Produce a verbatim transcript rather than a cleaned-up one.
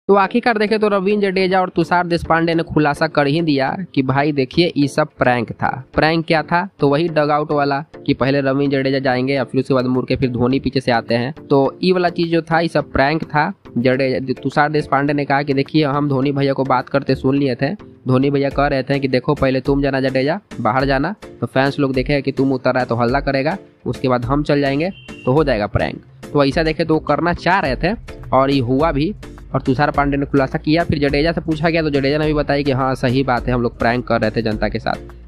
तो आखिरकार देखे तो रवींद्र जडेजा और तुषार देशपांडे ने खुलासा कर ही दिया कि भाई देखिए ये सब प्रैंक था। प्रैंक क्या था? तो वही डग आउट वाला कि पहले रवींद्र जडेजा जाएंगे और फिर उसके बाद मुड़ के फिर धोनी पीछे से आते हैं। तो ये वाला चीज जो था ये सब प्रैंक था। जडेजा तुषार देशपांडे ने कहा कि देखिए हम धोनी भैया को बात करते सुन लिए थे, धोनी भैया कह रहे थे कि देखो पहले तुम जाना जडेजा, बाहर जाना, तो फैंस लोग देखेगा कि तुम उतर रहा है तो हल्ला करेगा, उसके बाद हम चल जाएंगे तो हो जाएगा प्रैंक। तो ऐसा देखे तो वो करना चाह रहे थे और ये हुआ भी। और तुषार पांडे ने खुलासा किया। फिर जडेजा से पूछा गया तो जडेजा ने भी बताया कि हाँ सही बात है, हम लोग प्रैंक कर रहे थे जनता के साथ।